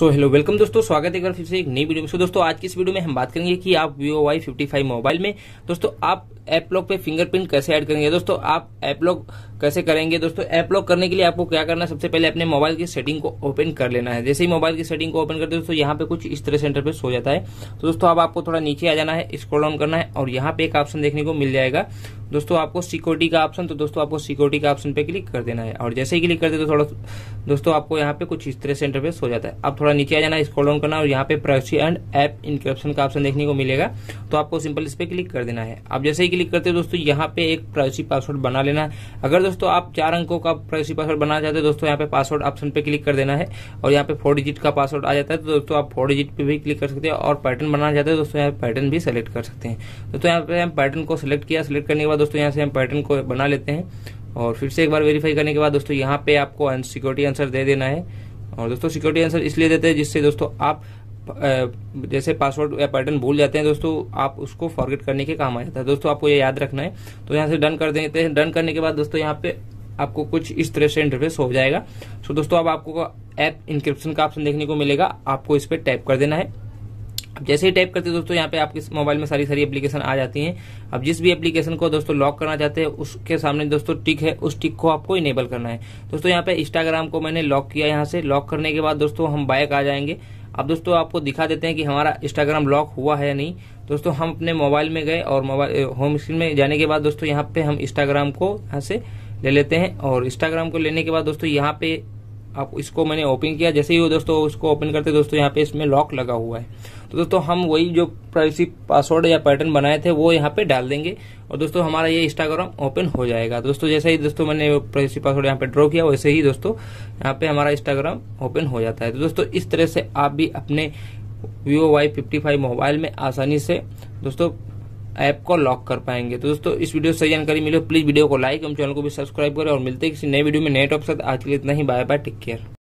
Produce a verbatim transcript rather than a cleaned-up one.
So hello welcome दोस्तों, स्वागत है एक बार फिर से एक नई वीडियो में। सो दोस्तों आज की इस वीडियो में हम बात करेंगे कि आप Vivo Y fifty five mobile में दोस्तों आप ऐप लॉक पे फिंगरप्रिंट कैसे ऐड करेंगे। दोस्तों आप ऐप लॉक कैसे करेंगे। दोस्तों ऐप लॉक करने के लिए आपको क्या करना है, सबसे पहले अपने मोबाइल की सेटिंग को ओपन कर लेना है। जैसे ही मोबाइल की सेटिंग को ओपन करते हैं दोस्तों यहाँ पे कुछ इस तरह से इंटरफेस हो जाता है। तो दोस्तों अब आपको थोड़ा नीचे आ जाना है, स्क्रॉल डाउन करना है और यहाँ पे एक ऑप्शन देखने को मिल जाएगा दोस्तों आपको सिक्योरिटी का ऑप्शन। तो दोस्तों आपको सिक्योरिटी का ऑप्शन पे क्लिक कर देना है और जैसे ही क्लिक करते तो थोड़ा दोस्तों आपको यहाँ पे कुछ इस तरह से इंटरफेस हो जाता है। अब थोड़ा नीचे आ जाना है, स्क्रॉल डाउन करना और यहाँ पे प्राइवेसी एंड ऐप इनक्रिप्शन का ऑप्शन देखने को मिलेगा। तो आपको सिंपल इस पे क्लिक कर देना है। अब जैसे ही क्लिक करते हैं दोस्तों यहाँ पे एक प्राइवेसी पासवर्ड बना लेना है। अगर दोस्तों आप चार अंकों का प्राइवेसी पासवर्ड बनाना चाहते हैं दोस्तों यहाँ पे पासवर्ड ऑप्शन पे क्लिक कर देना है और यहाँ पे फोर डिजिट का पासवर्ड आ जाता है। तो दोस्तों आप फोर डिजिट पे भी क्लिक कर सकते हैं और पैटर्न बनाना चाहते हैं दोस्तों यहाँ पैटर्न भी सेलेक्ट कर सकते हैं। दोस्तों यहाँ पे हम पैटर्न को सिलेक्ट किया, सिलेक्ट करने के बाद दोस्तों यहाँ से हम पैटर्न को बना लेते हैं और फिर से एक बार वेरीफाई करने के बाद दोस्तों यहाँ पे आपको सिक्योरिटी आंसर दे देना है। और दोस्तों सिक्योरिटी आंसर इसलिए देते हैं जिससे दोस्तों आप जैसे पासवर्ड या पैटर्न भूल जाते हैं दोस्तों आप उसको फॉरगेट करने के काम आ जाता है। दोस्तों आपको ये याद रखना है। तो यहाँ से डन कर देते हैं। डन करने के बाद दोस्तों यहाँ पे आपको कुछ इस तरह से इंटरफेस हो जाएगा। सो दोस्तों अब आपको ऐप इंक्रिप्शन का ऑप्शन देखने को मिलेगा, आपको इस पर टैप कर देना है। अब जैसे ही टाइप करते हैं दोस्तों यहाँ पे आपके मोबाइल में सारी सारी एप्लीकेशन आ जाती हैं। अब जिस भी एप्लीकेशन को दोस्तों लॉक करना चाहते हैं उसके सामने दोस्तों टिक है, उस टिक को आपको इनेबल करना है। दोस्तों यहाँ पे इंस्टाग्राम को मैंने लॉक किया। यहाँ से लॉक करने के बाद दोस्तों हम बैक आ जाएंगे। अब दोस्तों आपको दिखा देते हैं कि हमारा इंस्टाग्राम लॉक हुआ है या नहीं। दोस्तों हम अपने मोबाइल में गए और मोबाइल होम स्क्रीन में जाने के बाद दोस्तों यहाँ पे हम इंस्टाग्राम को यहाँ से ले लेते हैं और इंस्टाग्राम को लेने के बाद दोस्तों यहाँ पे आप इसको मैंने ओपन किया। जैसे ही दोस्तों उसको ओपन करते दोस्तों यहाँ पे इसमें लॉक लगा हुआ है। तो दोस्तों हम वही जो प्राइवेसी पासवर्ड या पैटर्न बनाए थे वो यहाँ पे डाल देंगे और दोस्तों हमारा ये इंस्टाग्राम ओपन हो जाएगा। दोस्तों जैसे ही दोस्तों मैंने प्राइवेसी पासवर्ड यहाँ पे ड्रॉ किया वैसे ही दोस्तों यहाँ पे हमारा इंस्टाग्राम ओपन हो जाता है। तो दोस्तों इस तरह से आप भी अपने Vivo Y fifty five mobile में आसानी से दोस्तों ऐप को लॉक कर पाएंगे। तो दोस्तों इस वीडियो से सही जानकारी मिले प्लीज वीडियो को लाइक एवं चैनल को भी सब्सक्राइब करें और मिलते हैं किसी नए वीडियो में नए टॉपिक के साथ। आज के लिए इतना ही, बाय बाय, टेक केयर।